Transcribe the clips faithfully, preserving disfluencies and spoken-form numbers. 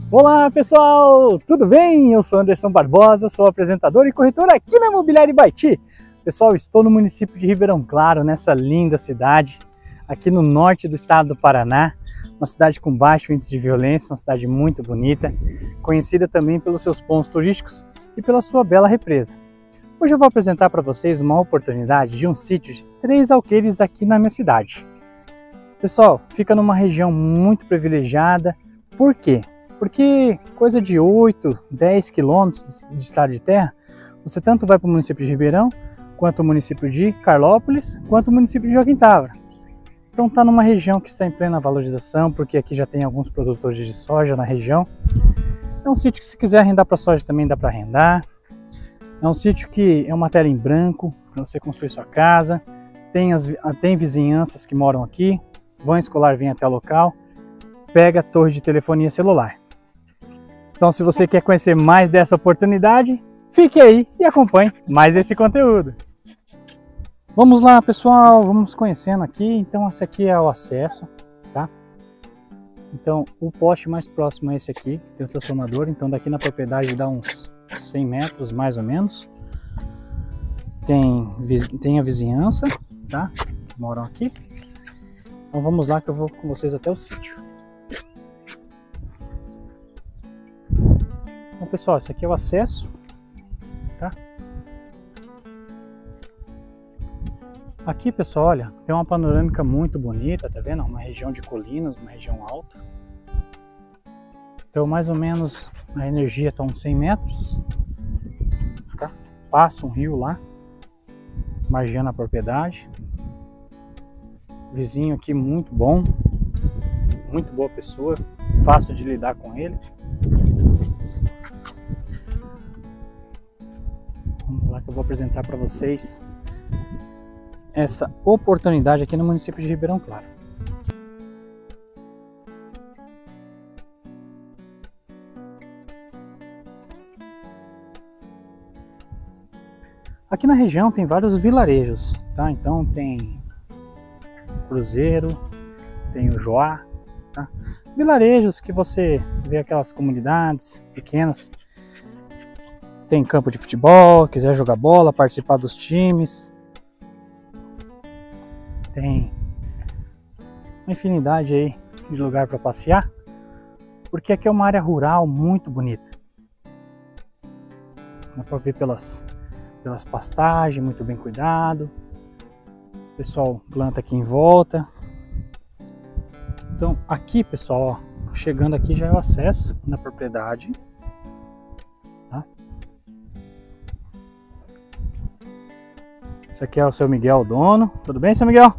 Olá pessoal, tudo bem? Eu sou Anderson Barbosa, sou apresentador e corretor aqui na Imobiliária Ibaiti. Pessoal, estou no município de Ribeirão Claro, nessa linda cidade, aqui no norte do estado do Paraná, uma cidade com baixo índice de violência, uma cidade muito bonita, conhecida também pelos seus pontos turísticos e pela sua bela represa. Hoje eu vou apresentar para vocês uma oportunidade de um sítio de três alqueires aqui na minha cidade. Pessoal, fica numa região muito privilegiada. Por quê? Porque coisa de oito, dez quilômetros de estrada de terra, você tanto vai para o município de Ribeirão, quanto o município de Carlópolis, quanto o município de Joaquim Távora. Então está numa região que está em plena valorização, porque aqui já tem alguns produtores de soja na região. É um sítio que, se quiser arrendar para soja, também dá para arrendar. É um sítio que é uma tela em branco para você construir sua casa. Tem, as, tem vizinhanças que moram aqui, van escolar vem até o local, pega a torre de telefonia celular. Então, se você quer conhecer mais dessa oportunidade, fique aí e acompanhe mais esse conteúdo. Vamos lá, pessoal, vamos conhecendo aqui. Então, esse aqui é o acesso, tá? Então, o poste mais próximo é esse aqui, tem o transformador. Então, daqui na propriedade dá uns cem metros, mais ou menos. Tem, tem a vizinhança, tá? Moram aqui. Então, vamos lá que eu vou com vocês até o sítio. Então, pessoal, esse aqui é o acesso, tá? Aqui, pessoal, olha, tem uma panorâmica muito bonita, tá vendo? Uma região de colinas, uma região alta. Então, mais ou menos, a energia está uns cem metros, tá? Passa um rio lá, margeando a propriedade. Vizinho aqui muito bom, muito boa pessoa, fácil de lidar com ele. Vamos lá que eu vou apresentar para vocês essa oportunidade aqui no município de Ribeirão Claro. Aqui na região tem vários vilarejos, tá? Então tem Cruzeiro, tem o Joá, tá? Vilarejos que você vê aquelas comunidades pequenas. Tem campo de futebol, quiser jogar bola, participar dos times. Tem uma infinidade aí de lugar para passear, porque aqui é uma área rural muito bonita. Dá para ver pelas, pelas pastagens, muito bem cuidado. O pessoal planta aqui em volta. Então aqui, pessoal, ó, chegando aqui já é o acesso na propriedade. Tá? Esse aqui é o seu Miguel, o dono. Tudo bem, seu Miguel?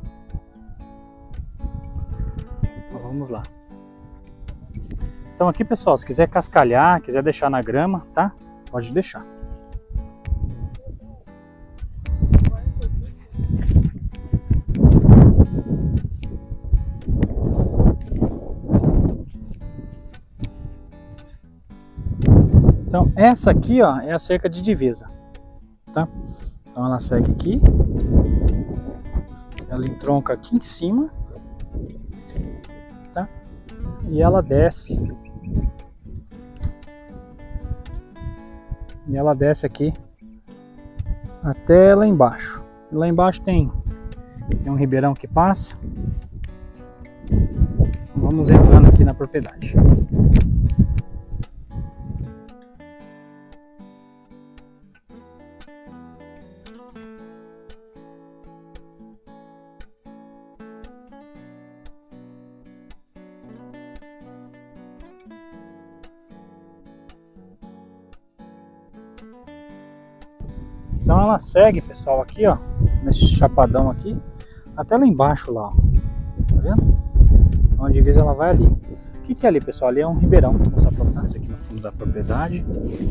Então, vamos lá. Então aqui, pessoal, se quiser cascalhar, quiser deixar na grama, tá? Pode deixar. Então essa aqui, ó, é a cerca de divisa, tá? Então ela segue aqui, ela entronca aqui em cima, tá? E ela desce, e ela desce aqui até lá embaixo. E lá embaixo tem, tem um ribeirão que passa. Vamos entrando aqui na propriedade. Então ela segue, pessoal, aqui, ó, nesse chapadão aqui, até lá embaixo lá, ó. Tá vendo? Então a divisa ela vai ali. O que que é ali, pessoal? Ali é um ribeirão. Vou mostrar pra vocês aqui no fundo da propriedade.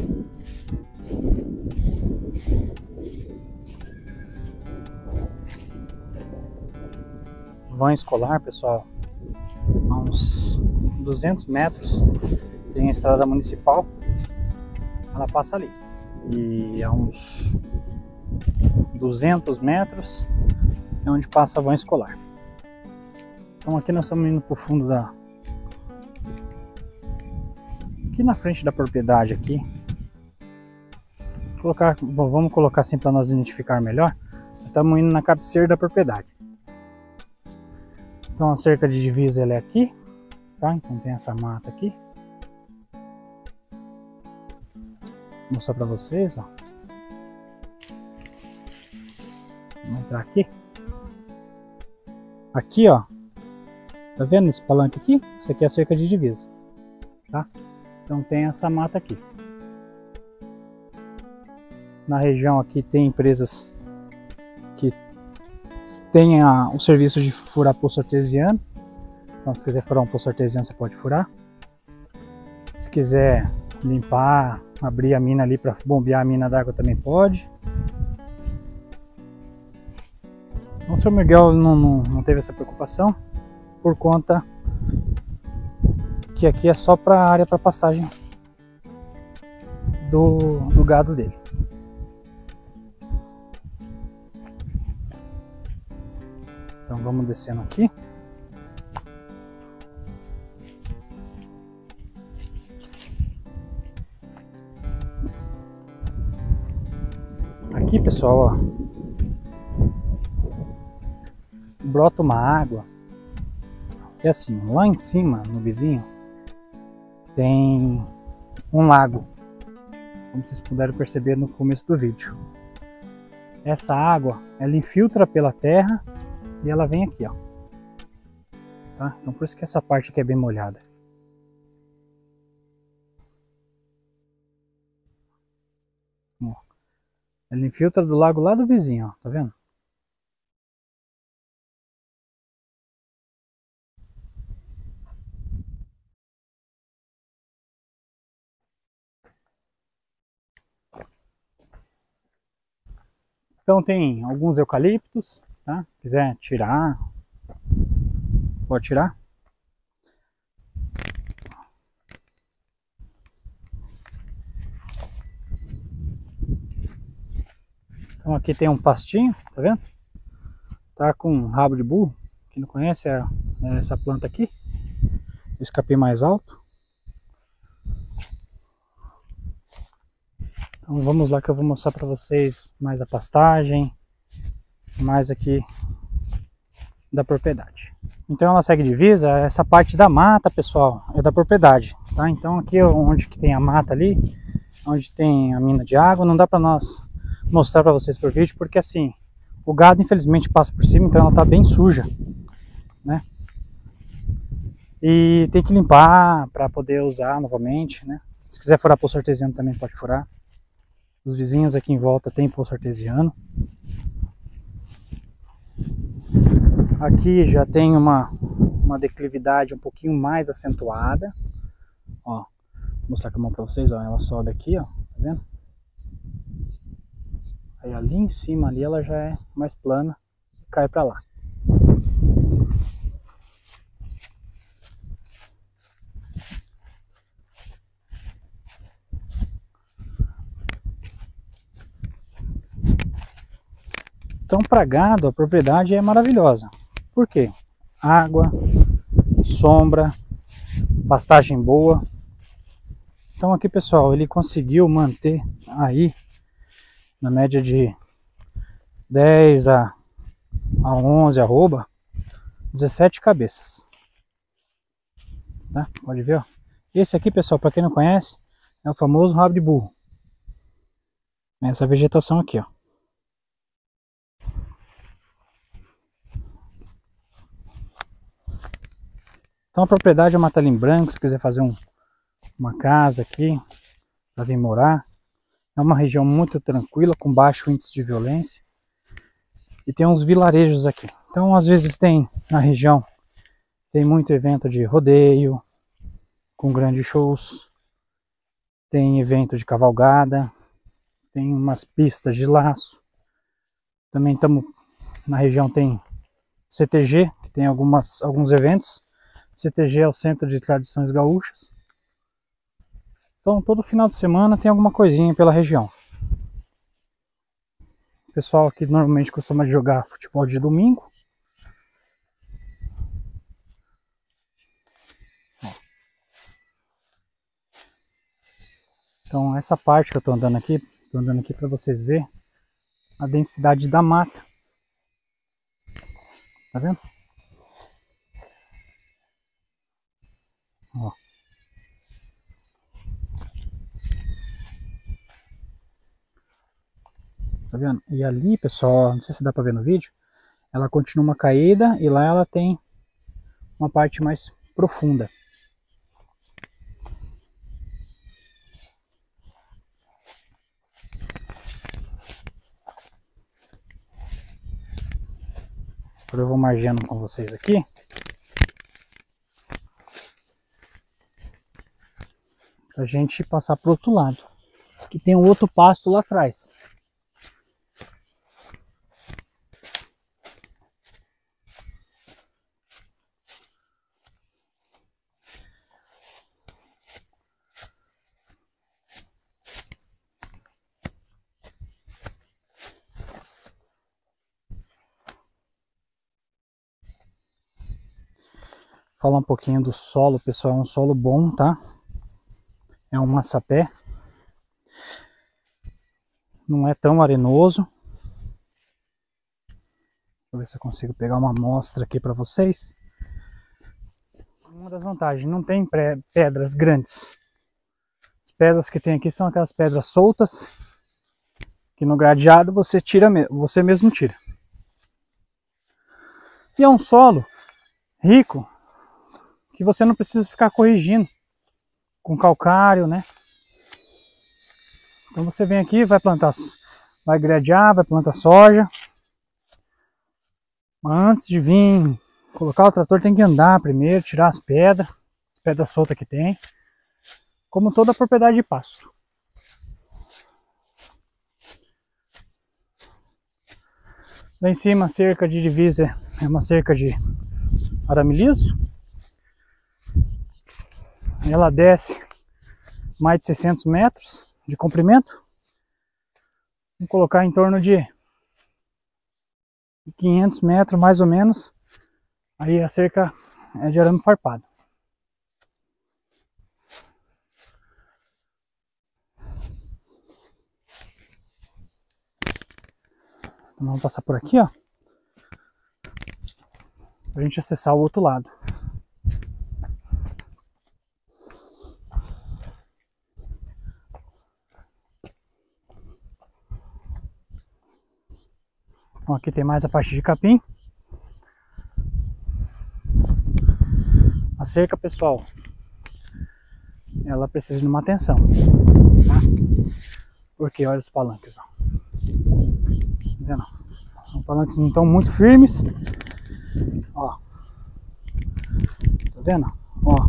Van escolar, pessoal, a uns duzentos metros tem a estrada municipal, ela passa ali. E a uns duzentos metros é onde passa a van escolar. Então aqui nós estamos indo para o fundo da... aqui na frente da propriedade aqui, colocar, vamos colocar assim para nós identificar melhor. Estamos indo na cabeceira da propriedade. Então a cerca de divisa ela é aqui, tá? Então tem essa mata aqui. Vou mostrar para vocês, ó. Vamos entrar aqui. Aqui, ó. Tá vendo esse palanque aqui? Isso aqui é a cerca de divisa, tá? Então tem essa mata aqui. Na região aqui tem empresas que tem a, o serviço de furar poço artesiano. Então se quiser furar um poço artesiano você pode furar. Se quiser limpar, abrir a mina ali para bombear a mina d'água também pode. Então o seu Miguel não, não, não teve essa preocupação por conta que aqui é só para a área para pastagem do, do gado dele. Então vamos descendo aqui. Aqui, pessoal, ó, brota uma água que é assim, lá em cima, no vizinho, tem um lago, como vocês puderam perceber no começo do vídeo. Essa água, ela infiltra pela terra e ela vem aqui, ó. Tá? Então por isso que essa parte aqui é bem molhada. Ó. Ela infiltra do lago lá do vizinho, ó. Tá vendo? Então tem alguns eucaliptos, tá? Se quiser tirar, pode tirar. Então aqui tem um pastinho, tá vendo? Tá com um rabo de burro. Quem não conhece é essa planta aqui. Esse capim mais alto. Então vamos lá que eu vou mostrar para vocês mais a pastagem, mais aqui da propriedade. Então ela segue divisa, essa parte da mata, pessoal, é da propriedade, tá? Então aqui onde que tem a mata ali, onde tem a mina de água, não dá para nós mostrar para vocês por vídeo, porque assim, o gado infelizmente passa por cima, então ela tá bem suja, né? E tem que limpar para poder usar novamente, né? Se quiser furar poço artesiano também pode furar. Os vizinhos aqui em volta tem poço artesiano. Aqui já tem uma, uma declividade um pouquinho mais acentuada. Ó, vou mostrar com a mão para vocês, ó. Ela sobe aqui, ó, tá vendo? Aí ali em cima ali ela já é mais plana e cai para lá. Então, para gado, a propriedade é maravilhosa. Por quê? Água, sombra, pastagem boa. Então aqui, pessoal, ele conseguiu manter aí na média de dez a onze arroba, dezessete cabeças. Tá? Pode ver, ó. Esse aqui, pessoal, para quem não conhece, é o famoso rabo de burro. Essa vegetação aqui, ó. Então a propriedade é Matalim Branco, se quiser fazer um, uma casa aqui para vir morar. É uma região muito tranquila, com baixo índice de violência. E tem uns vilarejos aqui. Então às vezes tem na região, tem muito evento de rodeio, com grandes shows. Tem evento de cavalgada, tem umas pistas de laço. Também estamos na região, tem C T G, que tem algumas, alguns eventos. C T G é o Centro de Tradições Gaúchas. Então todo final de semana tem alguma coisinha pela região. O pessoal aqui normalmente costuma jogar futebol de domingo. Então essa parte que eu tô andando aqui, tô andando aqui para vocês verem a densidade da mata. Tá vendo? Ó. Tá vendo? E ali, pessoal, não sei se dá para ver no vídeo, ela continua uma caída e lá ela tem uma parte mais profunda. Agora eu vou margeando com vocês aqui. Pra gente passar pro outro lado. Que tem um outro pasto lá atrás. Falar um pouquinho do solo, pessoal. É um solo bom, tá? É um massapé. Não é tão arenoso. Deixa eu ver se eu consigo pegar uma amostra aqui para vocês. Uma das vantagens, não tem pedras grandes. As pedras que tem aqui são aquelas pedras soltas, que no gradeado você tira, você mesmo tira. E é um solo rico, que você não precisa ficar corrigindo com calcário, né? Então você vem aqui, vai plantar, vai gradear, vai plantar soja. Mas antes de vir colocar o trator, tem que andar primeiro, tirar as pedras, as pedras soltas que tem, como toda a propriedade de pasto. Lá em cima a cerca de divisa é uma cerca de arame liso. Ela desce mais de seiscentos metros de comprimento. Vamos colocar em torno de quinhentos metros mais ou menos. Aí a cerca é de arame farpado. Então vamos passar por aqui, ó, pra gente acessar o outro lado. Bom, aqui tem mais a parte de capim. A cerca, pessoal, ela precisa de uma atenção, tá? Porque olha os palanques, ó. Tá vendo? Os palanques não estão muito firmes. Ó. Tá vendo? Ó.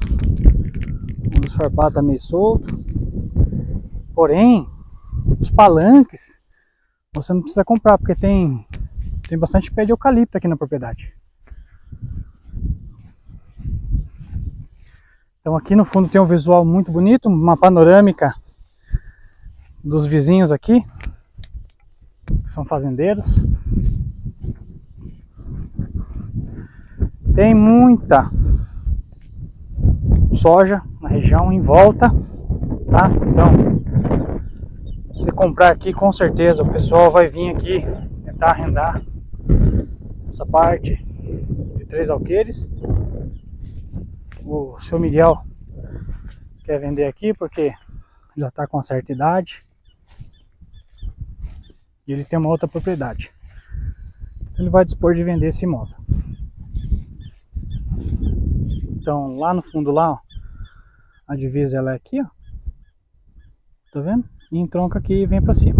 O farpado tá meio solto. Porém, os palanques você não precisa comprar, porque tem, tem bastante pé de eucalipto aqui na propriedade. Então aqui no fundo tem um visual muito bonito, uma panorâmica dos vizinhos aqui, que são fazendeiros. Tem muita soja na região em volta, tá? Então, se comprar aqui, com certeza o pessoal vai vir aqui tentar arrendar essa parte de Três Alqueires. O seu Miguel quer vender aqui porque já está com uma certa idade e ele tem uma outra propriedade. Então ele vai dispor de vender esse imóvel. Então lá no fundo lá, ó, a divisa ela é aqui, ó. Tá vendo? E entronca aqui e vem para cima.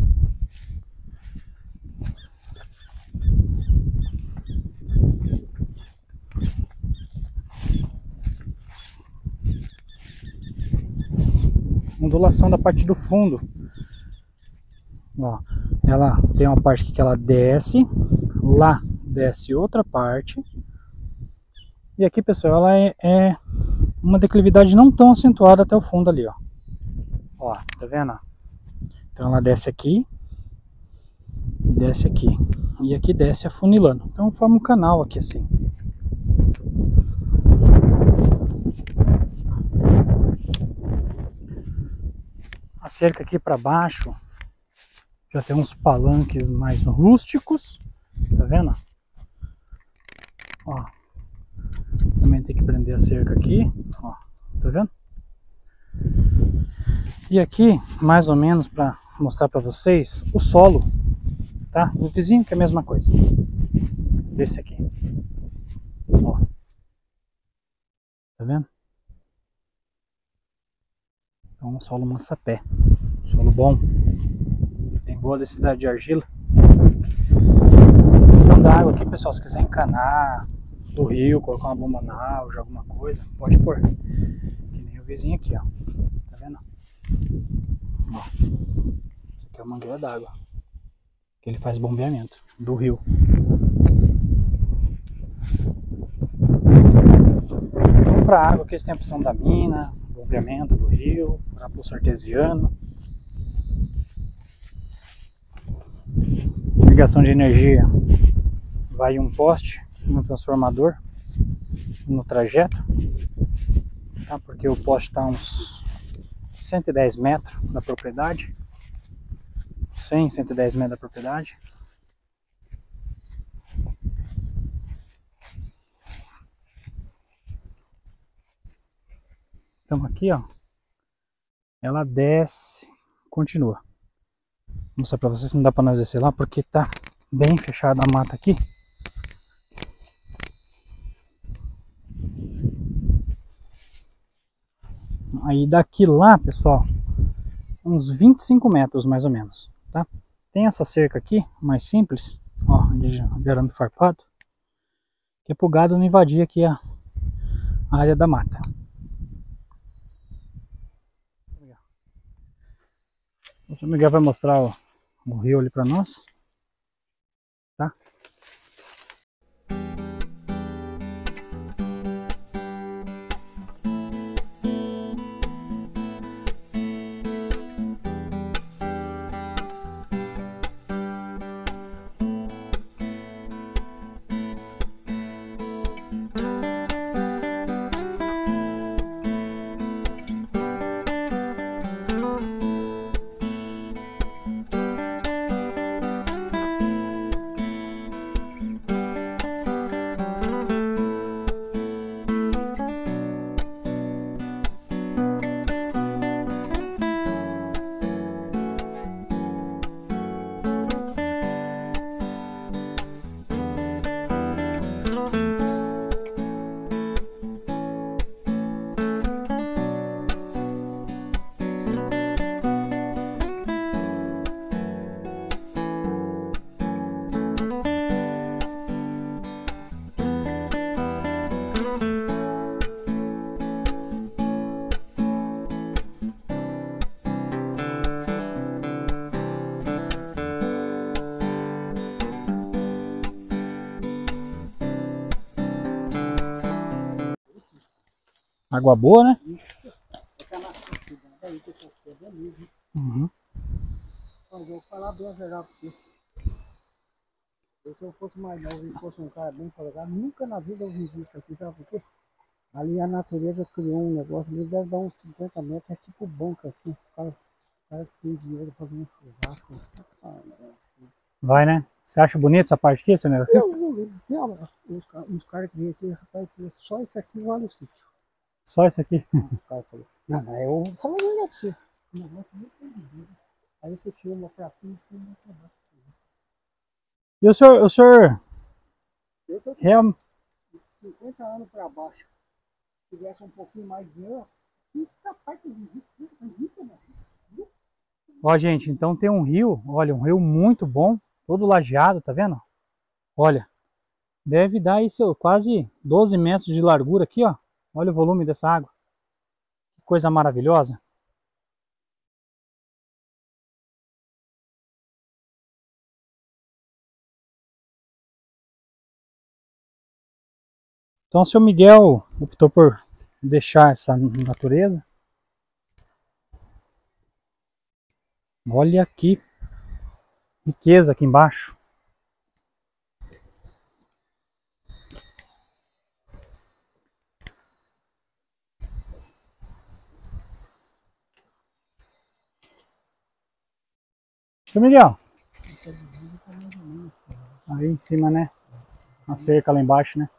Ondulação da parte do fundo. Ó, ela tem uma parte aqui que ela desce, lá desce outra parte. E aqui, pessoal, ela é, é uma declividade não tão acentuada até o fundo ali, ó. Ó, tá vendo? Então ela desce aqui, desce aqui, e aqui desce afunilando. Então forma um canal aqui assim. cerca aqui para baixo já tem uns palanques mais rústicos, tá vendo? Ó, também tem que prender a cerca aqui, ó, tá vendo? E aqui, mais ou menos para mostrar para vocês o solo, tá? O vizinho que é a mesma coisa, desse aqui, ó, tá vendo? É um solo massapé, solo bom, tem boa densidade de argila. Questão da água aqui, pessoal, se quiser encanar do rio, colocar uma bomba na água, alguma coisa, pode pôr. Que nem o vizinho aqui, ó. Tá vendo? Ó. Isso aqui é uma mangueira d'água. Que ele faz bombeamento do rio. Então, para água, aqui eles têm a opção da mina, bombeamento do rio, furar pulso artesiano. Ligação de energia. Vai um poste no transformador no trajeto, tá? Porque o poste está a uns cento e dez metros da propriedade, cem, cento e dez metros da propriedade. Então aqui, ó, ela desce, continua. Vou mostrar para vocês se não dá para nós descer lá, porque tá bem fechada a mata aqui. Aí daqui lá, pessoal, uns vinte e cinco metros mais ou menos, tá? Tem essa cerca aqui, mais simples, ó, de arame farpado, que é pro gado não invadir aqui a área da mata. O senhor Miguel vai mostrar o, o rio ali para nós, tá? Água boa, né? Uhum. Eu vou falar bem a verdade pra você. Se eu fosse mais novo e fosse um cara bem colocado, nunca na vida eu vivi isso aqui, sabe por quê? Ali a natureza criou um negócio, ali deve dar uns cinquenta metros, é tipo banca assim. O cara, o cara que tem dinheiro pra fazer um churrasco. Assim. Vai, né? Você acha bonito essa parte aqui, senhor? Eu não lembro. Tem uma- uns, ca- uns caras que vêm aqui, rapaz, só isso aqui vale o sítio. Só isso aqui. O cara falou, não, não, eu vou falar a verdade pra você. O negócio muito lindo. Aí você filma pra cima e filma pra baixo. E o senhor, o senhor Eu tô real... cinquenta anos para baixo, se tivesse um pouquinho mais de dinheiro, que capaz de viver, rico, né? Ó, gente, então tem um rio, olha, um rio muito bom, todo lajeado, tá vendo? Olha, deve dar aí seu, quase doze metros de largura aqui, ó. Olha o volume dessa água. Que coisa maravilhosa. Então o senhor Miguel optou por deixar essa natureza. Olha que riqueza aqui embaixo. Seu Miguel, Essa divisa tá mais ou menos. aí em cima, né? A cerca lá embaixo, né?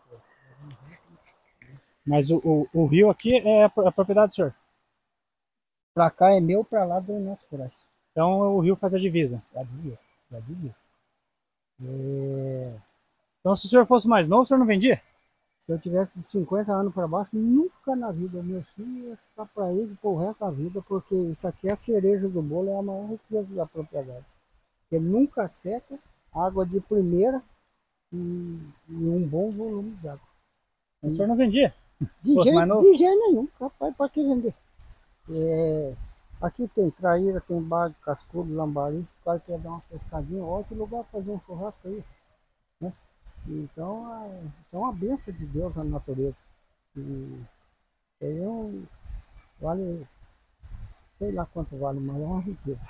Mas o, o, o rio aqui é a, a propriedade do senhor. Pra cá é meu, pra lá do Ernesto Moraes. Então o rio faz a divisa. Já devia, já devia. É... Então se o senhor fosse mais novo, o senhor não vendia? Se eu tivesse de cinquenta anos para baixo, nunca na vida meus filhos ia ficar para eles por resto da vida, porque isso aqui é a cereja do bolo, é a maior riqueza da propriedade. Porque nunca seca, água de primeira e, e um bom volume de água. O senhor não vendia? De Fosse mais jeito, novo? de jeito nenhum, rapaz, para que vender? É, aqui tem traíra, tem barco, cascudo, lambari, o cara quer dar uma pescadinha, olha que lugar para fazer um churrasco aí, né? Então, é, isso é uma bênção de Deus na natureza. E isso aí é um, vale, sei lá quanto vale, mas é uma riqueza.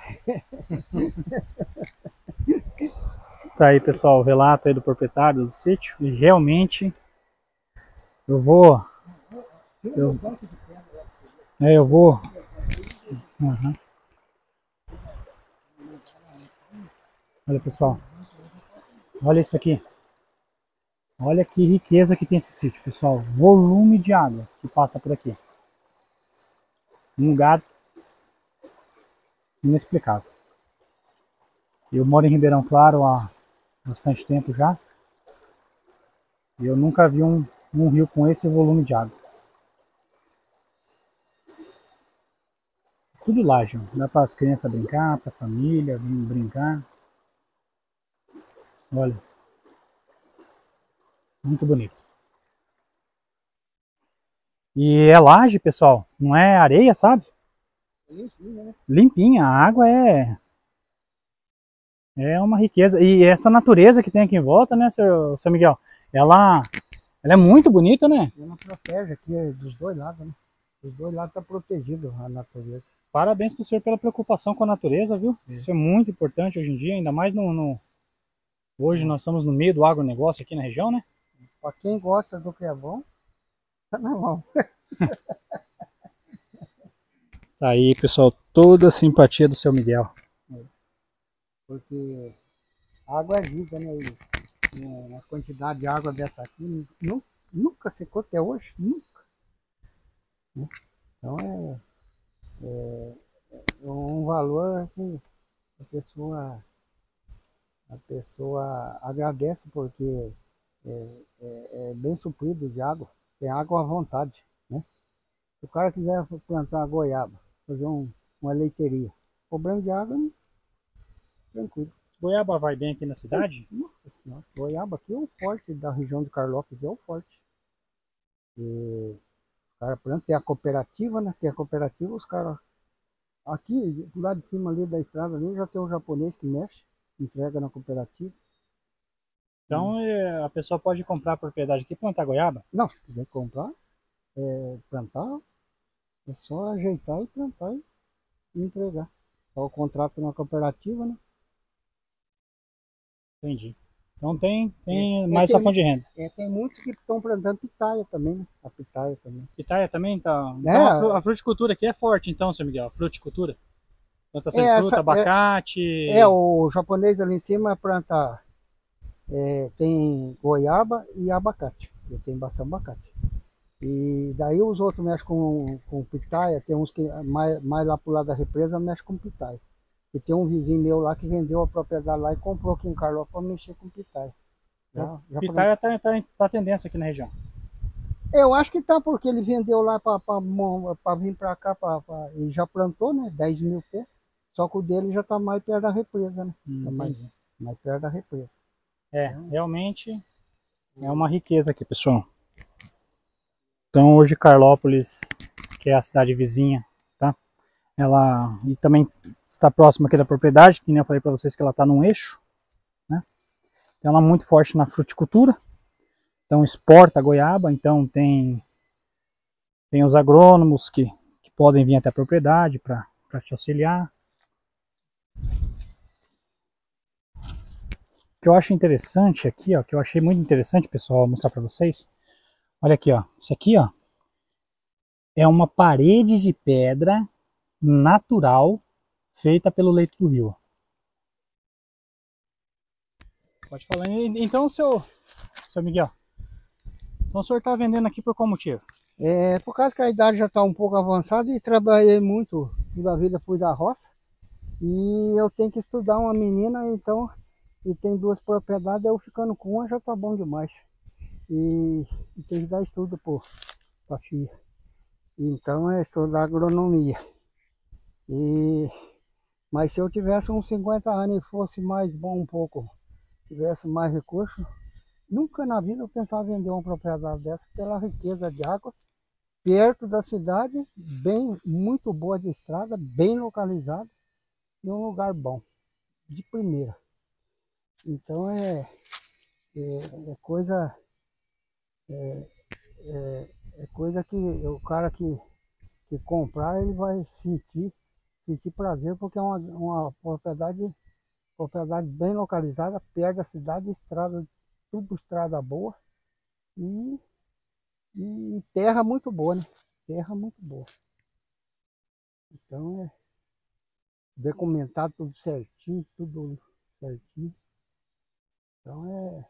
Tá aí, pessoal, o relato aí do proprietário do sítio. E realmente eu vou. Eu, é, eu vou. Uhum. Olha, pessoal. Olha isso aqui. Olha que riqueza que tem esse sítio, pessoal. Volume de água que passa por aqui. Um lugar inexplicável. Eu moro em Ribeirão Claro há bastante tempo já. E eu nunca vi um, um rio com esse volume de água. Tudo laje, dá para as crianças brincar, para a família vir brincar. Olha, muito bonito. E é laje, pessoal, não é areia, sabe? Limpinha, né? Limpinha, a água é é uma riqueza. E essa natureza que tem aqui em volta, né, seu, seu Miguel? Ela, ela é muito bonita, né? Ela protege aqui dos dois lados, né? Dos dois lados está protegido a natureza. Parabéns pro senhor pela preocupação com a natureza, viu? É. Isso é muito importante hoje em dia, ainda mais no... no... Hoje é. Nós estamos no meio do agronegócio aqui na região, né? Para quem gosta do que é bom, tá na mão. Tá aí, pessoal, toda a simpatia do seu Miguel. É. Porque a água é vida, né? E uma quantidade de água dessa aqui nunca, nunca secou até hoje, nunca. Então é, é, é um valor que a pessoa, a pessoa agradece, porque é, é, é bem suprido de água, tem água à vontade, né? Se o cara quiser plantar uma goiaba, fazer um, uma leiteria, problema de água, tranquilo. Goiaba vai bem aqui na cidade? Nossa senhora, goiaba aqui é o forte da região de Carlópolis, é o forte. E os caras, por exemplo, tem a cooperativa, né? Tem a cooperativa, os caras. Aqui, do lado de cima ali da estrada ali, já tem um japonês que mexe, entrega na cooperativa. Então é, a pessoa pode comprar a propriedade aqui e plantar goiaba? Não, se quiser comprar, é, plantar, é só ajeitar e plantar e, e entregar. Dá o contrato na cooperativa, né? Entendi. Então tem, tem é, mais é, essa fonte de renda. É, tem muitos que estão plantando pitaia também, né? A pitaia também. Pitaia também? Tá. Então É, a, fru, a fruticultura aqui é forte, então, seu Miguel? Fruticultura? Plantação é, de fruta, essa, abacate... É, é, o japonês ali em cima planta, é, tem goiaba e abacate. Ele tem bastante abacate. E daí os outros mexem com, com pitaia, tem uns que mais, mais lá pro lado da represa mexem com pitaia. E tem um vizinho meu lá que vendeu a propriedade lá e comprou aqui em Carlópolis para mexer com pitaia. Já, já pitaia está tá, tá tendência aqui na região. Eu acho que tá, porque ele vendeu lá para vir para cá, pra, pra, ele já plantou, né? dez mil pés. Só que o dele já tá mais perto da represa, né? Hum, tá mais, mais perto da represa. É, então, realmente é uma riqueza aqui, pessoal. Então hoje Carlópolis, que é a cidade vizinha, tá? Ela e também está próxima aqui da propriedade, que nem eu falei para vocês que ela está num eixo, né? Então ela é muito forte na fruticultura. Então exporta a goiaba, então tem tem os agrônomos que, que podem vir até a propriedade para para te auxiliar. O que eu acho interessante aqui, ó, que eu achei muito interessante, pessoal, vou mostrar para vocês. Olha aqui, ó, isso aqui, ó, é uma parede de pedra natural feita pelo leito do rio. pode falar. Então, seu, seu Miguel, então o senhor está vendendo aqui por qual motivo? É, por causa que a idade já está um pouco avançada e trabalhei muito toda a vida, fui da roça. E eu tenho que estudar uma menina, então, e tem duas propriedades, eu ficando com uma já tá bom demais. E, e tem que dar estudo para a filha. Então é estudar agronomia. E, mas se eu tivesse uns cinquenta anos e fosse mais bom um pouco, tivesse mais recursos, nunca na vida eu pensava em vender uma propriedade dessa pela riqueza de água, perto da cidade, bem, muito boa de estrada, bem localizada, em um lugar bom, de primeira. Então é, é, é coisa é, é, é coisa que o cara que, que comprar, ele vai sentir, sentir prazer, porque é uma, uma propriedade, propriedade bem localizada, perto da cidade, estrada, tudo estrada boa e, e terra muito boa, né? Terra muito boa. Então é documentado tudo certinho, tudo certinho. Então é,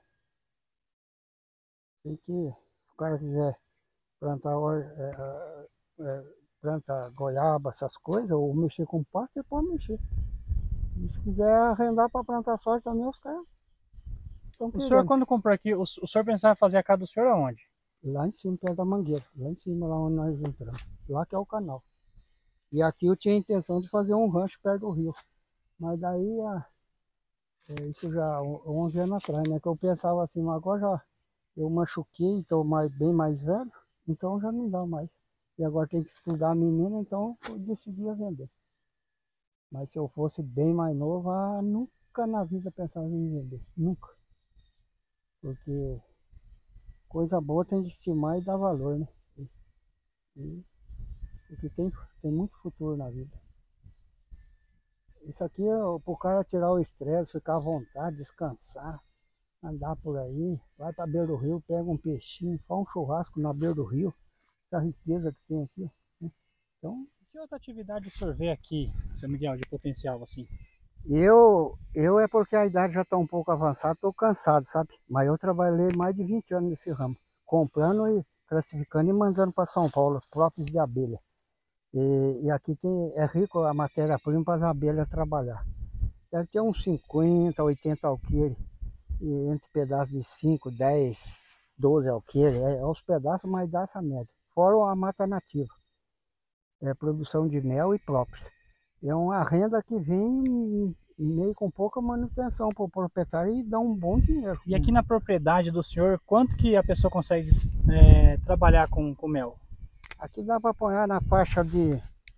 tem que, se o cara quiser plantar, é, é, planta goiaba, essas coisas, ou mexer com pasto, ele pode mexer. E se quiser arrendar para plantar soja também, os caras estão O querendo. senhor, quando comprou aqui, o, o senhor pensava fazer a casa do senhor aonde? Lá em cima, perto da mangueira, lá em cima, lá onde nós entramos. Lá que é o canal. E aqui eu tinha a intenção de fazer um rancho perto do rio. Mas daí, a, é, isso já onze anos atrás, né? Que eu pensava assim, mas agora já eu machuquei, estou mais, bem mais velho, então já não dá mais. E agora tem que estudar a menina, então eu decidi vender. Mas se eu fosse bem mais novo, ah, nunca na vida pensava em vender. Nunca. Porque coisa boa tem que estimar e dar valor, né? E, e, porque tem, tem muito futuro na vida. Isso aqui é para o cara tirar o estresse, ficar à vontade, descansar, andar por aí, vai para a beira do rio, pega um peixinho, faz um churrasco na beira do rio, essa riqueza que tem aqui. Né? Então, que outra atividade o senhor vê aqui, seu Miguel, de potencial assim? Eu, eu é porque a idade já está um pouco avançada, estou cansado, sabe? Mas eu trabalhei mais de vinte anos nesse ramo, comprando e classificando e mandando para São Paulo, próprios de abelha. E, e aqui tem, é rico a matéria-prima para as abelhas trabalhar. Deve ter uns cinquenta, oitenta alqueires, e entre pedaços de cinco, dez, doze alqueires, é, é os pedaços, mas dá essa média. Fora a mata nativa, é produção de mel e próprios. É uma renda que vem meio com pouca manutenção para o proprietário e dá um bom dinheiro. E aqui na propriedade do senhor, quanto que a pessoa consegue é, trabalhar com, com mel? Aqui dá para apanhar na faixa de,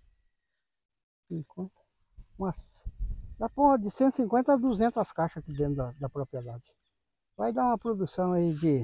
umas, dá pra, de cento e cinquenta a duzentas caixas aqui dentro da, da propriedade. Vai dar uma produção aí de...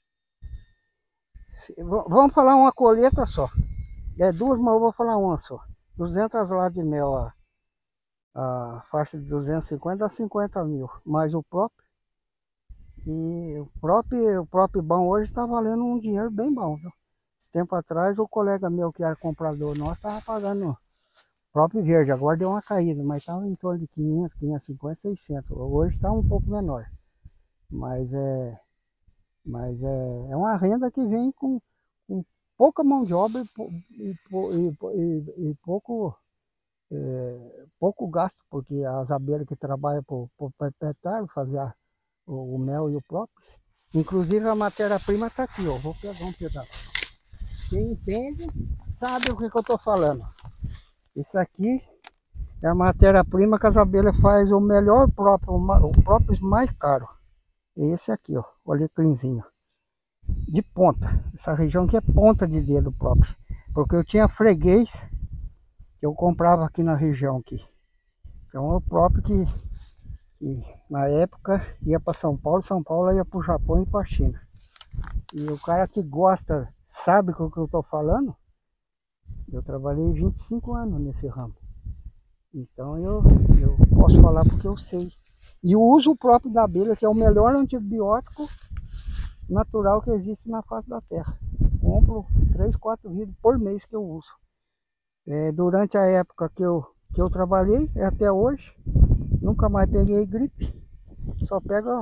Vamos falar uma colheita só. É duas, mas eu vou falar uma só. duzentas latas de mel, ó. A faixa de duzentos e cinquenta a cinquenta mil, mais o próprio. E o próprio, o próprio bom hoje está valendo um dinheiro bem bom, viu? Esse tempo atrás o colega meu que era comprador nosso estava pagando próprio verde, agora deu uma caída, mas estava em torno de quinhentos, quinhentos e cinquenta, seiscentos. Hoje está um pouco menor. Mas é, mas é, é uma renda que vem com, com pouca mão de obra e, e, e, e pouco... É, pouco gasto, porque as abelhas que trabalham para o proprietário fazer a, o, o mel e o próprio, inclusive a matéria-prima está aqui, ó. Vou pegar um pedaço. Quem entende sabe o que, que eu estou falando. Isso aqui é a matéria-prima que as abelhas fazem o melhor próprio, o próprio mais caro. Esse aqui, ó, o alecrimzinho de ponta. Essa região aqui é ponta de dedo próprio, porque eu tinha freguês que eu comprava aqui na região aqui. Então eu próprio que, que na época ia para São Paulo, São Paulo ia para o Japão e para a China. E o cara que gosta, sabe com o que eu estou falando, eu trabalhei vinte e cinco anos nesse ramo. Então eu, eu posso falar porque eu sei. E o uso próprio da abelha, que é o melhor antibiótico natural que existe na face da terra. Compro três, quatro vidros por mês que eu uso. É, durante a época que eu, que eu trabalhei, até hoje, nunca mais peguei gripe. Só pego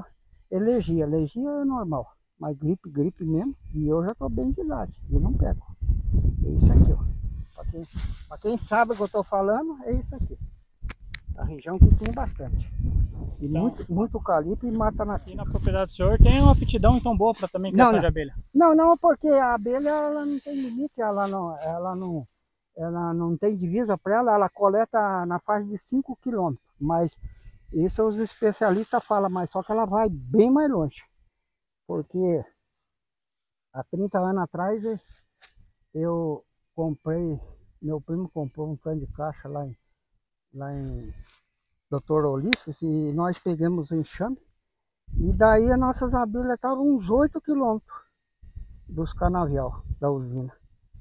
alergia. Alergia é normal. Mas gripe, gripe mesmo. E eu já tô bem de idade. E não pego. É isso aqui, ó. Pra quem, pra quem sabe o que eu tô falando, é isso aqui. A região que tem bastante. E então, muito, muito eucalipto e mata nativa. E na propriedade do senhor tem uma aptidão então boa para também criação não, não. de abelha? Não, não, porque a abelha ela não tem limite, ela não, ela não, ela não tem divisa para ela, ela coleta na faixa de cinco quilômetros. Mas isso os especialistas falam, mas só que ela vai bem mais longe. Porque há trinta anos atrás eu comprei, meu primo comprou um cano de caixa lá em, lá em doutor Ulisses e nós pegamos o enxame. E daí as nossas abelhas estavam uns oito quilômetros dos canavial da usina.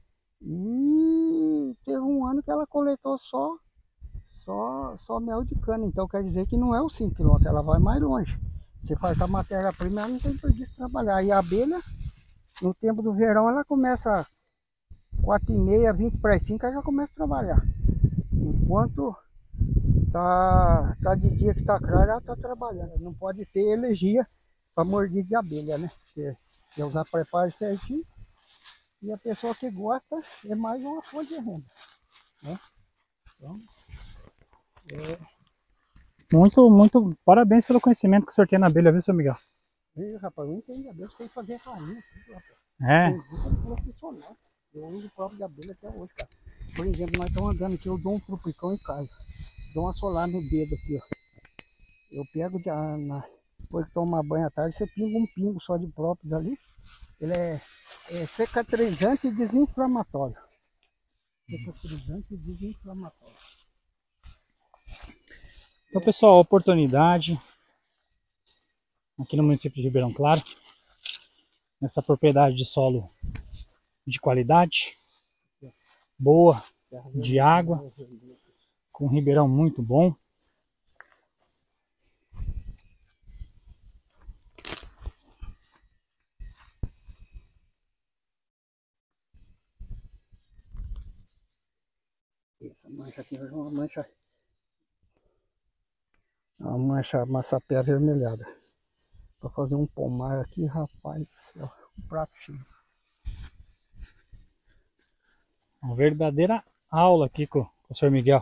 E teve um ano que ela coletou só, só, só mel de cana. Então quer dizer que não é os cinco quilômetros, ela vai mais longe. Se faz a matéria-prima, ela não tem preguiça de trabalhar. E a abelha, no tempo do verão, ela começa quatro e meia, vinte para as cinco, ela já começa a trabalhar. Enquanto tá, tá de dia que tá claro, ela tá trabalhando. Não pode ter alergia para morder de abelha, né? Porque é usar preparo certinho. E a pessoa que gosta é mais uma fonte de renda, né? Então, é... Muito, muito parabéns pelo conhecimento que o senhor tem na abelha, viu, seu Miguel? E, rapaz, eu entendo, abelha tem que fazer rainha, rapaz. É. Eu profissional. Eu uso o próprio de abelha até hoje, cara. Por exemplo, nós estamos andando aqui, eu dou um trupicão e caio. Dou uma solar no dedo aqui, ó. Eu pego, de, na, depois que toma banho à tarde, você pinga um pingo só de própolis ali. Ele é, é cicatrizante e desinflamatório. Cicatrizante e desinflamatório. Então, pessoal, a oportunidade aqui no município de Ribeirão Claro, nessa propriedade de solo de qualidade, boa, de água, com um ribeirão muito bom. Essa mancha aqui é uma mancha, uma mancha massapé avermelhada. Para fazer um pomar aqui, rapaz do céu, um prato cheio. Uma verdadeira aula aqui com, com o senhor Miguel.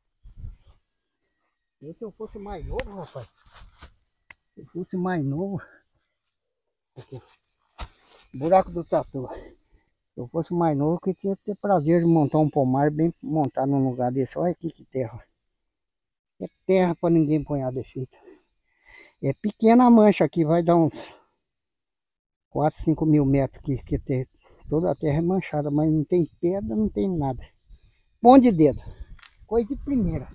E se eu fosse mais novo, rapaz, se eu fosse mais novo, aqui, buraco do tatu. Se eu fosse mais novo, que tinha que ter prazer de montar um pomar bem montado num lugar desse. Olha aqui que terra. É terra para ninguém ponhar defeito. É pequena a mancha aqui, vai dar uns quatro, cinco mil metros aqui, que tem, toda a terra é manchada, mas não tem pedra, não tem nada. Pão de dedo, coisa de primeira.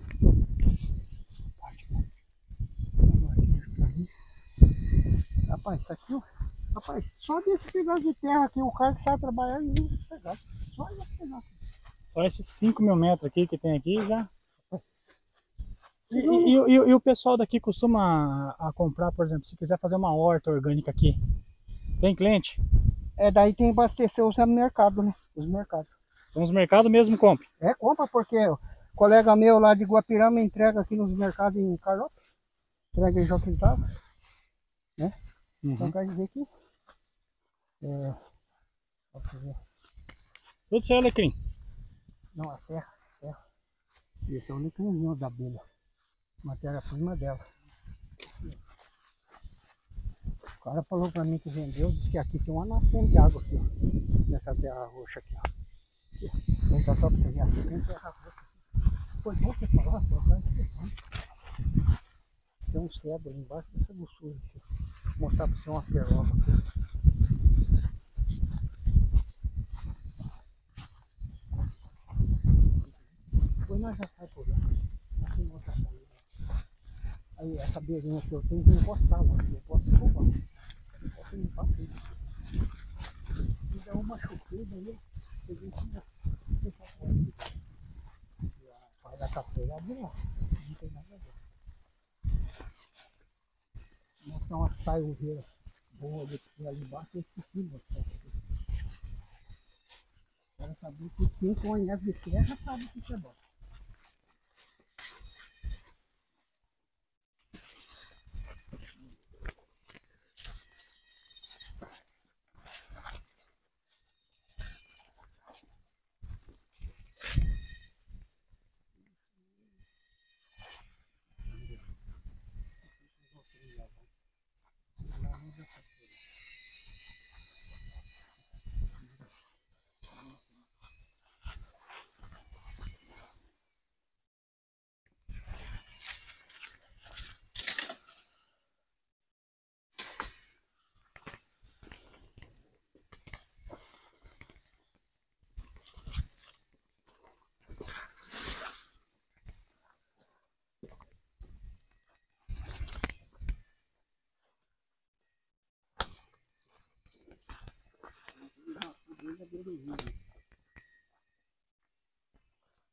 Rapaz, isso aqui, rapaz, só desse pedaço de terra aqui, o cara que sai trabalhando, pegar. Só esse pedaço. Só esses cinco mil metros aqui que tem aqui já. E, e, e, e o pessoal daqui costuma a comprar, por exemplo, se quiser fazer uma horta orgânica aqui, tem cliente? É, daí tem que abastecer os mercados, né? Os mercados. Então os mercados mesmo compram? É, compra, porque o colega meu lá de Guapirama entrega aqui nos mercados em Carlota, entrega em Joaquim Tava, né? Uhum. Então quer dizer que... É, tudo seu alecrim? Não, a terra, a terra. Esse é o alecrimzinho da abelha. Matéria-prima dela. O cara falou pra mim que vendeu, disse que aqui tem uma nascente de água aqui, ó. Nessa terra roxa aqui, ó. Vou tentar só pra você ver aqui, tem terra roxa. Foi bom você falar, tô atrás de você. Tem um cedro ali embaixo dessa grossura aqui. Vou mostrar pra você uma peroba aqui. Depois nós já sai por lá. Assim, mostrar pra mim. Aí essa beirinha que eu tenho, eu posso estar lá, eu posso roubar. Eu posso limpar tudo. Me dá uma chupeira aí, eu vou tirar. Deixa fora. Vai dar capoeira de lá. Não tem nada a ver. Vou mostrar uma saioeira boa ali embaixo, eu esqueci de mostrar. Quero saber que quem conhece de terra sabe o que é bom.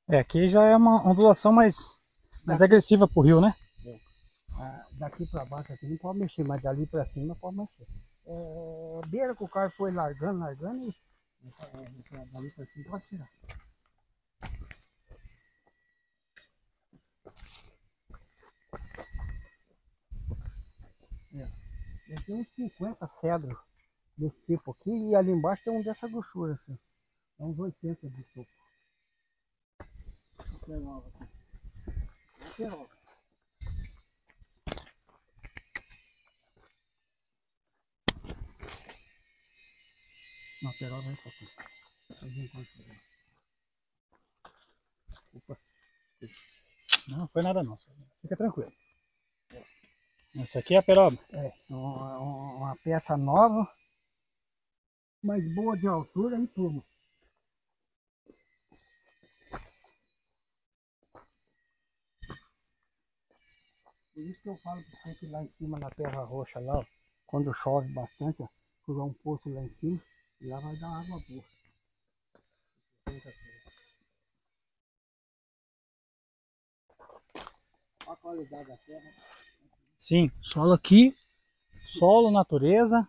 É, aqui já é uma ondulação mais, mais agressiva pro rio, né? É. Ah, daqui para baixo aqui não pode mexer, mas dali para cima pode mexer. É, beira que o cara foi largando, largando e é, dali para cima pode tirar. É. Eu tenho uns cinquenta cedros desse tipo aqui e ali embaixo tem um dessa grossura assim. É uns oitenta de topo. Peroba aqui. É peroba. Não, peroba é isso aqui. Opa. Não, não foi nada não. Fica tranquilo. Essa aqui é a peroba. É, uma, uma peça nova, mas boa de altura e tudo. Por isso que eu falo para você que lá em cima na terra roxa lá, ó, quando chove bastante, ó, furar um poço lá em cima e lá vai dar água boa. Olha a qualidade da terra. Sim, solo aqui, solo, natureza.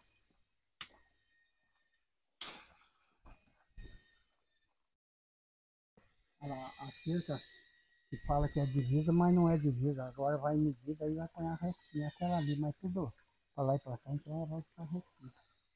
A, a cerca que fala que é divisa, mas não é divisa. Agora vai medida e vai põe a restinha aquela ali, mas tudo para lá e para cá, então ela vai ficar restinha.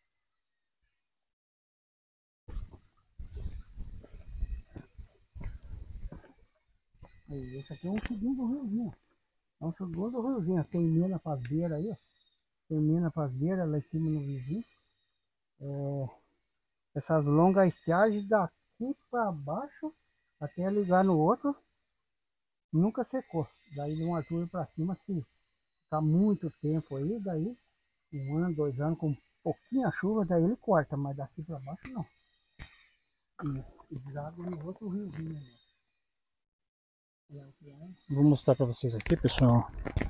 Aí, esse aqui é um segundo riozinho. É um segundo riozinho. Tem mina para as beiras aí, ó. Tem mina para as beiras lá em cima no vizinho. É, essas longas estiagens daqui para baixo até ligar no outro nunca secou. Daí de uma altura para cima, se ficar muito tempo aí, daí um ano, dois anos com pouquinha chuva, daí ele corta, mas daqui para baixo não. E deságua no outro riozinho. Vou mostrar para vocês aqui, pessoal.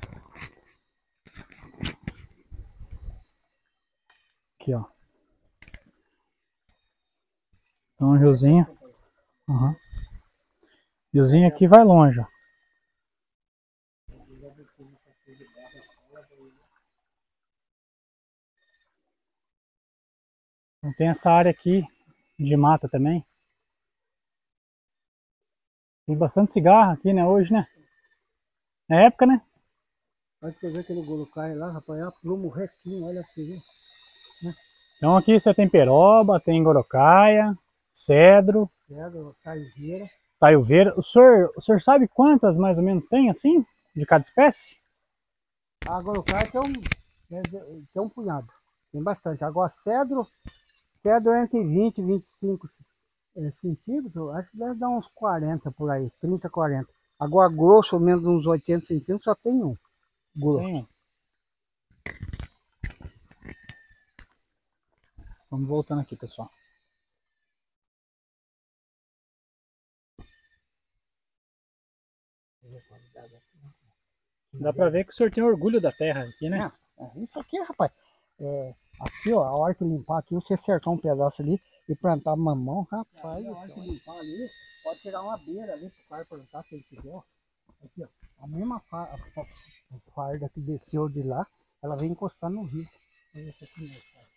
Aqui, ó. Então, um riozinho. Uhum. Riozinho aqui vai longe, ó. Então, tem essa área aqui de mata também. Tem bastante cigarra aqui, né, hoje, né? Na época, né? Olha pra você ver aquele golucai lá, rapaz, é a plumo retinho, olha pra você ver. Né? Então aqui você tem peroba, tem gorocaia, cedro, Cedro, taizeira. taioveira. O senhor, o senhor sabe quantas mais ou menos tem, assim, de cada espécie? A golucai tem um, tem um punhado, tem bastante. Agora cedro, cedro entre vinte e vinte e cinco centímetros, acho que deve dar uns quarenta por aí, trinta, quarenta. Agora grosso, menos uns oitenta centímetros, só tem um. Grosso. Tem um. Vamos voltando aqui, pessoal. Dá pra ver que o senhor tem orgulho da terra aqui, né? É, isso aqui, rapaz. É, aqui, ó, a hora que limpar aqui, você cercar um pedaço ali e plantar mamão, rapaz. A hora que limpar ali, pode tirar uma beira ali pro cara plantar, se ele quiser, ó. Aqui, ó, a mesma farda, a farda que desceu de lá, ela vem encostar no rio. Esse aqui mesmo, cara.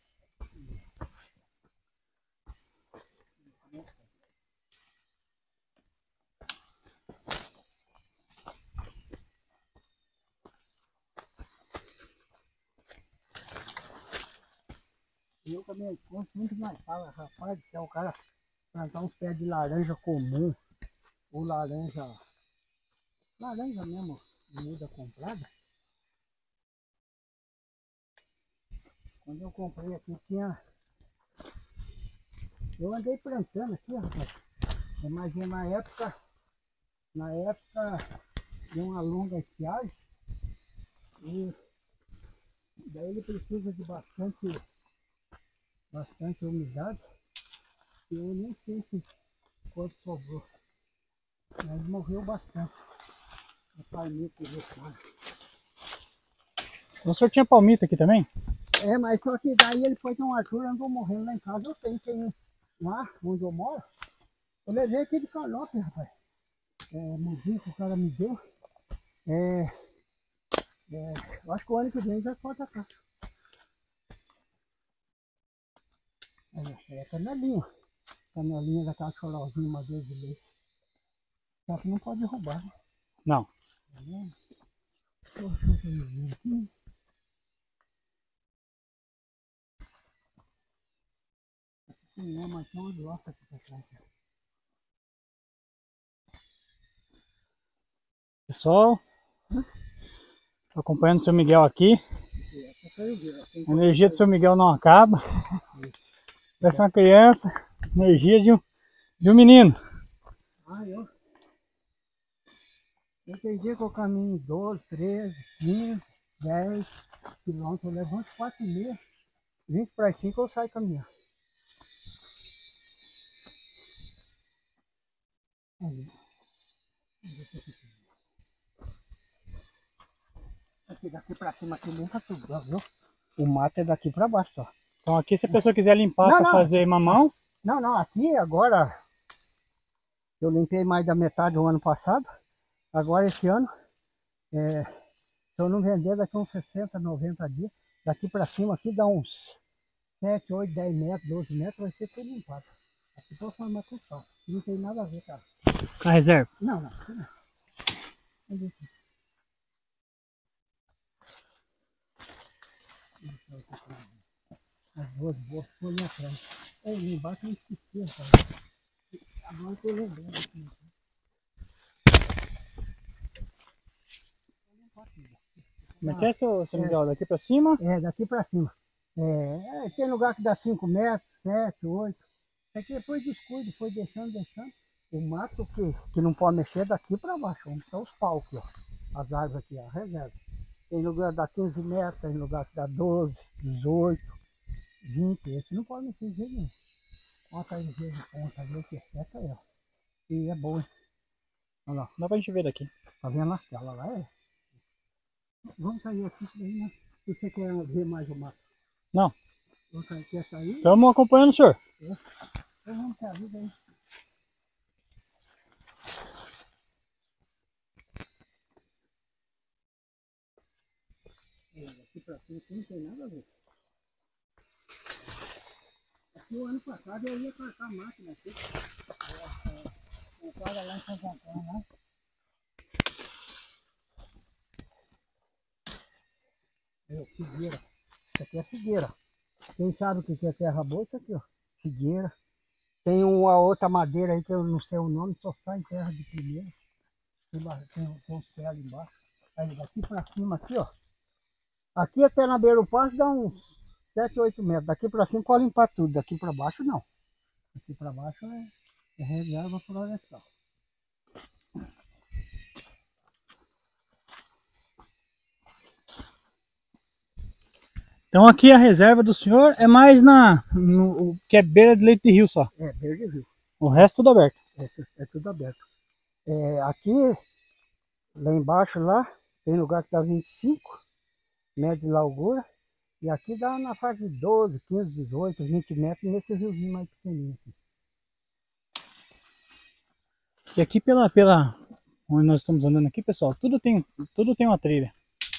Eu também gosto muito mais fala, rapaz, se é o cara plantar uns pés de laranja comum, ou laranja, laranja mesmo, muda comprada. Quando eu comprei aqui tinha, eu andei plantando aqui, rapaz, imagina na época, na época de uma longa estiagem, e daí ele precisa de bastante, bastante umidade, e eu nem sei se quanto sobrou, mas morreu bastante. A palmito veio fora. O senhor tinha palmito aqui também? É, mas só que daí ele foi de um Arthur, andou morrendo lá em casa. Eu tenho, tem lá onde eu moro. Eu levei aqui de calote, rapaz. é, mudinho que o cara me deu. É, é, eu acho que o ano que vem já corta a caixa. Essa é a canelinha. Canelinha daquela chorosinha, uma vez de leite. Só que não pode derrubar, né? Não. Tá vendo? Deixa eu ver aqui. Aqui não, mas tem uma glossa aqui pra trás. Pessoal, tô acompanhando o seu Miguel aqui. A energia do seu Miguel não acaba. Parece uma criança. Energia de um, de um menino. Ah, eu. Eu tenho dia que eu caminho doze, treze, quinze, dez quilômetros. Eu levanto quatro e meia. vinte para as cinco eu saio caminhando. Ali. Aqui daqui pra cima aqui limpa tudo, ó, viu? O mato é daqui pra baixo, ó. Então aqui, se a pessoa quiser limpar Não, para não. fazer mamão, Não, não, aqui agora eu limpei mais da metade do ano passado. Agora esse ano, é, se eu não vender daqui uns sessenta, noventa dias, daqui pra cima aqui dá uns sete, oito, dez metros, doze metros, vai ser tudo limpado. Aqui tô falando mais com sal. Não tem nada a ver, cara. a reserva. Não, não, aqui não. Onde é que- As duas boas folhas atrás. É, ali embaixo eu esqueci, cara. Agora eu tô lembrando aqui. Como é que é, seu, seu Miguel? Daqui para cima? É, daqui pra cima. É, é, tem lugar que dá cinco metros, sete, oito. Aqui depois descuido, foi deixando, deixando. O mato que, que não pode mexer daqui pra baixo. Onde estão os paus aqui, ó. As árvores aqui, ó, a reserva. Tem lugar que dá quinze metros, tem lugar que dá doze, dezoito, vinte. Esse não pode mexer de jeito nenhum. Olha a carinha de ponta ali, que é essa aí, ó. E é boa, hein? Olha lá. Dá pra gente ver daqui. Tá vendo lá? Ela lá é. Vamos sair aqui, daí, né? Se você quer ver mais o mato. Não. Você quer sair? Estamos acompanhando o senhor. Então vamos ter a vida aí. É, daqui pra frente não tem nada a ver. Aqui o ano passado eu ia cortar a máquina aqui. O cara lá em São Antônio, né? É, figueira. Isso aqui é figueira. Quem sabe o que é terra boa? Isso aqui, ó. Figueira. Tem uma outra madeira aí que eu não sei o nome, só sai em terra de primeira. Tem, tem, tem uns pés ali embaixo. Aí daqui pra cima aqui, ó. Aqui até na beira do pasto dá uns sete, oito metros. Daqui pra cima pode limpar tudo. Daqui pra baixo não. Daqui pra baixo é, é reserva florestal. Então aqui a reserva do senhor é mais na no, que é beira de leito de rio só. É, beira de rio. O resto tudo aberto. É, é tudo aberto. É, aqui, lá embaixo, lá, tem lugar que dá vinte e cinco metros de largura. E aqui dá na faixa de doze, quinze, dezoito, vinte metros nesse riozinho mais pequenininho aqui. E aqui pela, pela onde nós estamos andando aqui, pessoal, tudo tem, tudo tem uma trilha.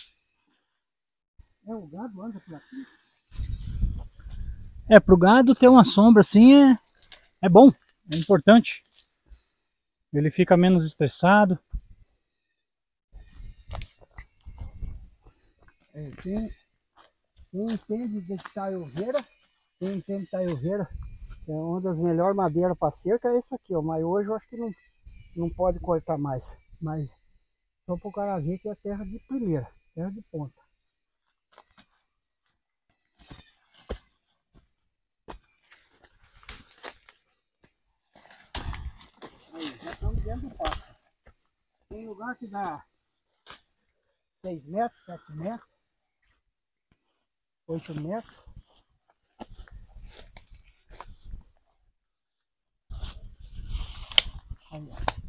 É, o gado anda por aqui. É, pro gado ter uma sombra assim é, é bom, é importante. Ele fica menos estressado. É, tem, quem entende de taioveira, quem entende de taioveira, é uma das melhores madeiras para cerca é essa aqui, ó. Mas hoje eu acho que não, não pode cortar mais. Mas só para o cara ver que é terra de primeira, terra de ponta. Aí, já estamos dentro do pasto. Tem lugar que dá seis metros, sete metros, oito metros. Aí, ó.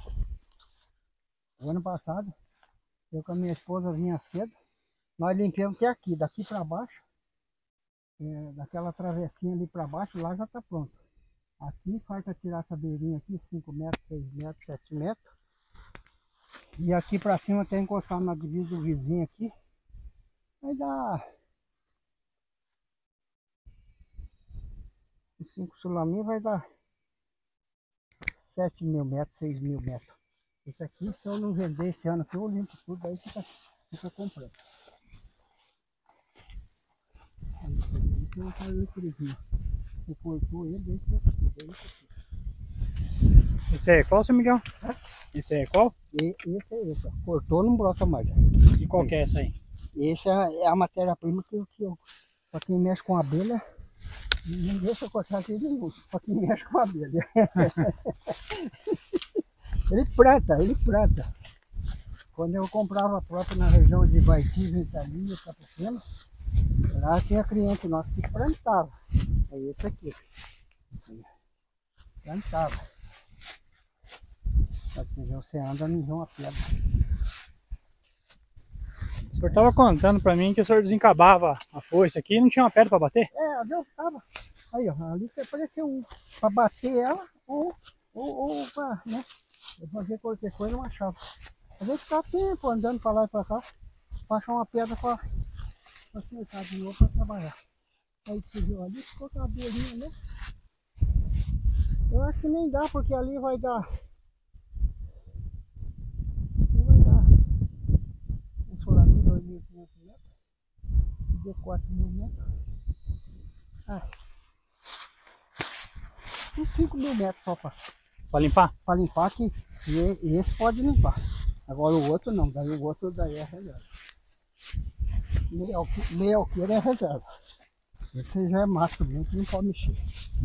O ano passado, eu com a minha esposa vinha cedo, nós limpamos até aqui, daqui para baixo, é, daquela travessinha ali para baixo, lá já está pronto. Aqui falta tirar essa beirinha aqui, cinco metros, seis metros, sete metros. E aqui pra cima até encostar na divisa do vizinho aqui. Vai dar cinco sulaminhos, vai dar sete mil metros, seis mil metros. Esse aqui, se eu não vender esse ano aqui, eu limpo tudo, aí fica, fica completo. Aí tem um cara limpinho. Eu cortou ele, deixa tudo. Esse aí é qual, seu Miguel? Hã? Esse aí é qual? E, esse é esse, ó. Cortou, não brota mais. Ó. E qual que é essa aí? Esse é a matéria-prima que eu, que eu, pra quem mexe com abelha, não deixa eu cortar aqui nenhum, pra quem mexe com abelha. Ele prata, ele prata. Quando eu comprava próprio na região de Baiti, Ventalinha, Capucena, lá tinha cliente nosso que plantava. É esse aqui. Plantava. Pra você ver, você anda não vê uma pedra. O senhor estava contando para mim que o senhor desencabava a foice aqui e não tinha uma pedra para bater? É, ali eu tava. Aí, ó, ali você apareceu um pra bater ela ou, ou, ou pra, né? Eu fazer qualquer coisa, eu achava. A gente ficar tempo andando pra lá e pra cá, pra achar uma pedra pra, pra acertar de novo pra trabalhar. Aí você viu ali, ficou com a beirinha, né? Eu acho que nem dá, porque ali vai dar. Ali vai dar um solamento, dois mil e quinhentos metros. De quatro mil metros. Ah. Uns cinco mil metros só pra, Para limpar? pra limpar aqui. E esse pode limpar. Agora o outro não, daí o outro daí é reserva. Meia alqueira é reserva. Esse já é mato mesmo, que não pode mexer.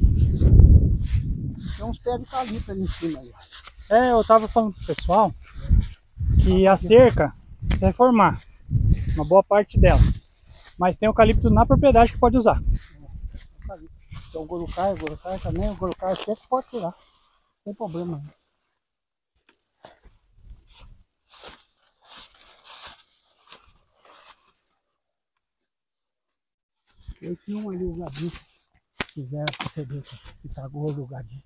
Tem uns pés de calipso ali em cima aí. É, eu tava falando pro pessoal que a cerca precisa reformar uma boa parte dela. Mas tem eucalipto na propriedade que pode usar. Tem o Gorucai, o Gorucai também, o Gorucai sempre pode tirar. Não tem problema. Eu tinha um ali, o gadinho, se quiser perceber que tá gordo o gadinho.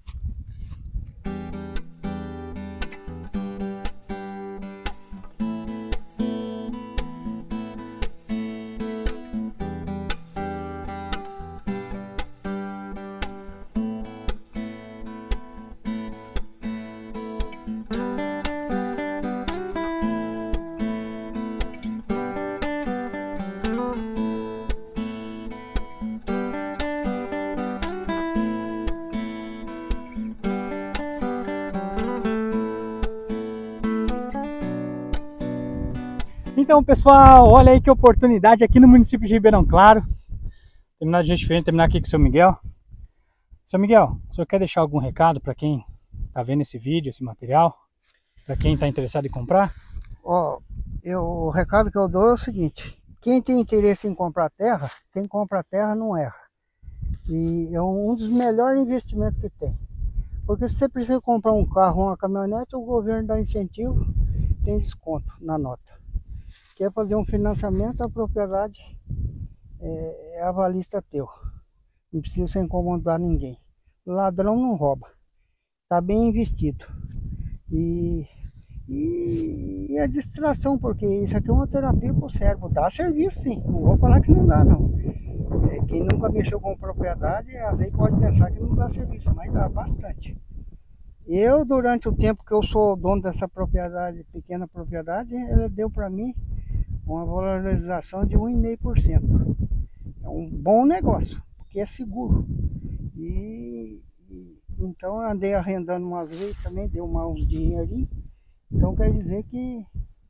Então, pessoal, olha aí que oportunidade aqui no município de Ribeirão Claro. Terminar de gente diferente, terminar aqui com o seu Miguel. Seu Miguel, o senhor quer deixar algum recado para quem está vendo esse vídeo, esse material? Para quem está interessado em comprar? Ó, eu, o recado que eu dou é o seguinte: quem tem interesse em comprar terra, quem compra terra não erra. E é um dos melhores investimentos que tem. Porque se você precisa comprar um carro ou uma caminhonete, o governo dá incentivo, tem desconto na nota. Quer fazer um financiamento, a propriedade é, é avalista teu. Não precisa você incomodar ninguém. Ladrão não rouba. Está bem investido. E, e, e a distração, porque isso aqui é uma terapia para o cérebro. Dá serviço sim, não vou falar que não dá não. É, quem nunca mexeu com propriedade, às vezes pode pensar que não dá serviço, mas dá bastante. Eu, durante o tempo que eu sou dono dessa propriedade, pequena propriedade, ela deu para mim uma valorização de um vírgula cinco por cento. É um bom negócio, porque é seguro. E, e então eu andei arrendando umas vezes também, deu uma, uns dinheirinhos. Então quer dizer que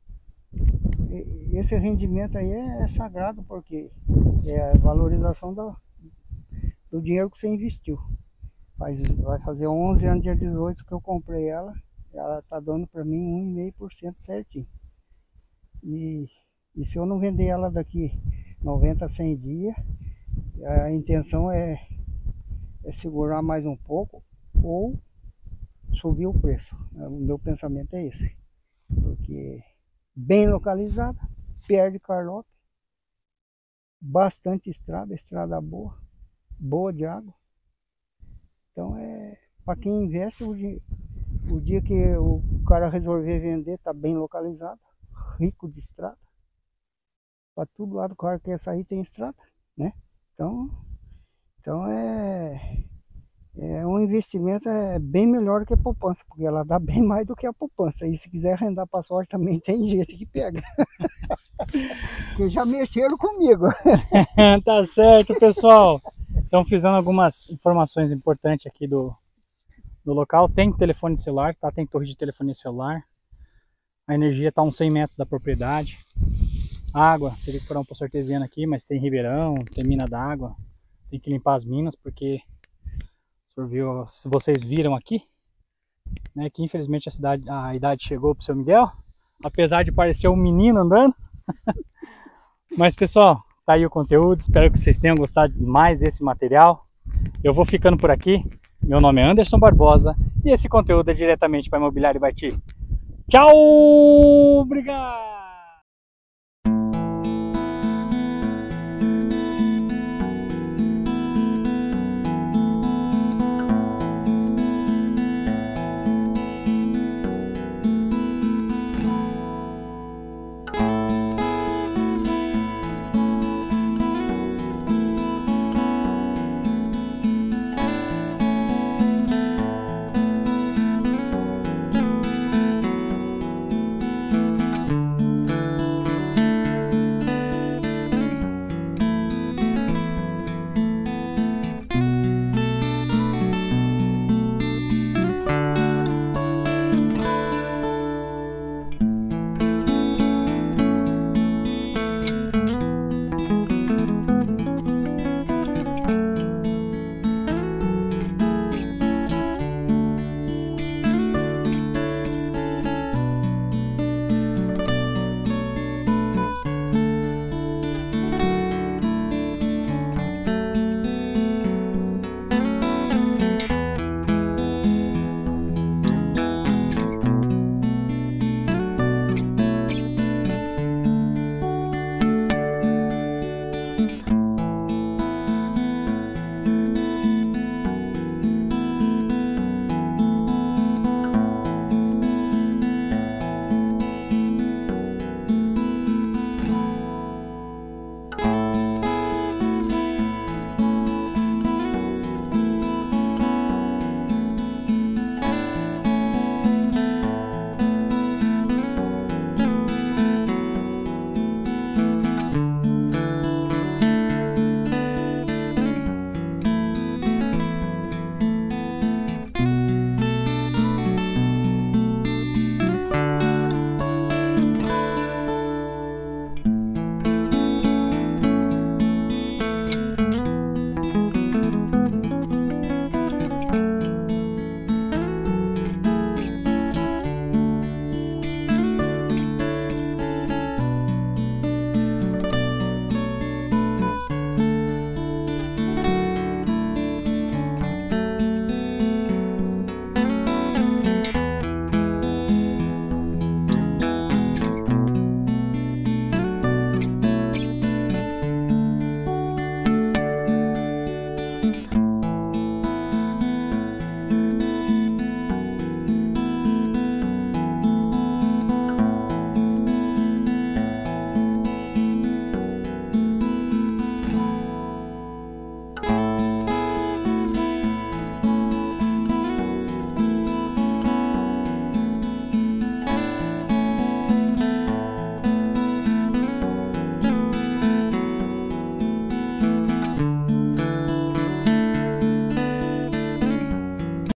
esse rendimento aí é, é sagrado, porque é a valorização do, do dinheiro que você investiu. Faz, vai fazer onze anos, dia dezoito, que eu comprei ela. Ela está dando para mim um vírgula cinco por cento certinho. E, e se eu não vender ela daqui noventa, cem dias, a intenção é, é segurar mais um pouco ou subir o preço. O meu pensamento é esse. Porque bem localizada, perto de Carlop, bastante estrada, estrada boa, boa de água. Então é para quem investe, o, O dia que o cara resolver vender, tá bem localizado, rico de estrada. Para todo lado o cara quer sair tem estrada, né? Então, então é, é um investimento é bem melhor que a poupança, porque ela dá bem mais do que a poupança. E se quiser arrendar para sorte também tem gente que pega. Que já mexeram comigo. Tá certo, pessoal. Então, fizendo algumas informações importantes aqui do, do local. Tem telefone celular, tá? Tem torre de telefonia celular. A energia está a uns cem metros da propriedade. Água, teria que furar um poço artesiano aqui, mas tem ribeirão, tem mina d'água. Tem que limpar as minas, porque o senhor viu, se vocês viram aqui, né, que infelizmente a, cidade, a idade chegou pro seu Miguel, apesar de parecer um menino andando. Mas pessoal, tá aí o conteúdo, espero que vocês tenham gostado mais desse material. Eu vou ficando por aqui, meu nome é Anderson Barbosa e esse conteúdo é diretamente para Imobiliária Baiti. Tchau, obrigado!